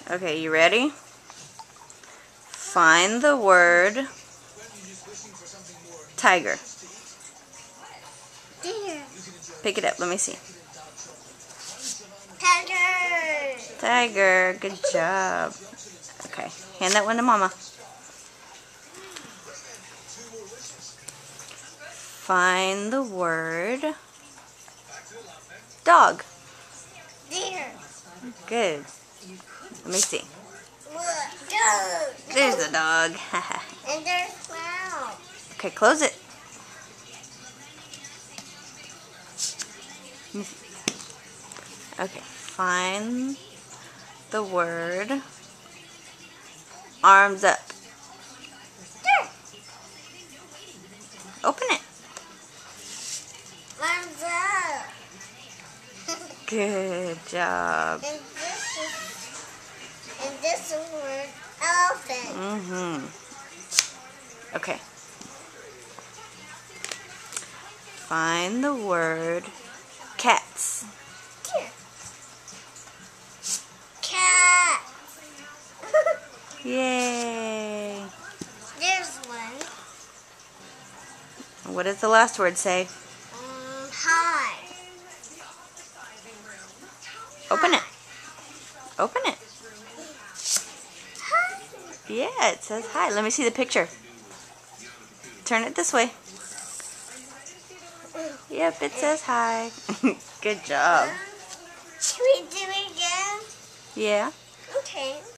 Okay, you ready? Find the word tiger. Deer. Pick it up. Let me see. Tiger. Tiger. Good job. Okay, hand that one to Mama. Find the word dog. Deer. Good. Let me see. Dog. There's a dog. And there's wow. Okay, close it. Okay, find the word arms up. Deer. Open it. Arms up. Good job. And this is word elephant. Okay. Find the word cats. Deer. Cat. Yay. There's one. What does the last word say? Hi. Open it. Open it. Hi. Yeah, it says hi. Let me see the picture. Turn it this way. Yep, it says hi. Good job. Should we do it again? Yeah. Okay.